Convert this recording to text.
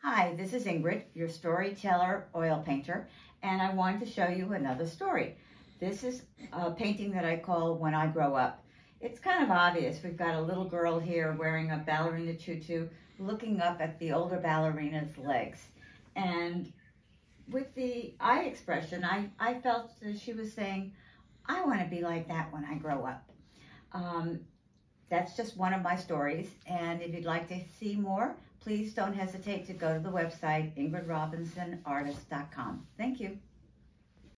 Hi, this is Ingrid, your Storyteller oil painter, and I wanted to show you another story. This is a painting that I call When I Grow Up. It's kind of obvious. We've got a little girl here wearing a ballerina tutu, looking up at the older ballerina's legs. And with the eye expression, I felt that she was saying, I want to be like that when I grow up. That's just one of my stories, and if you'd like to see more, please don't hesitate to go to the website ingridrobinsonartist.com. Thank you.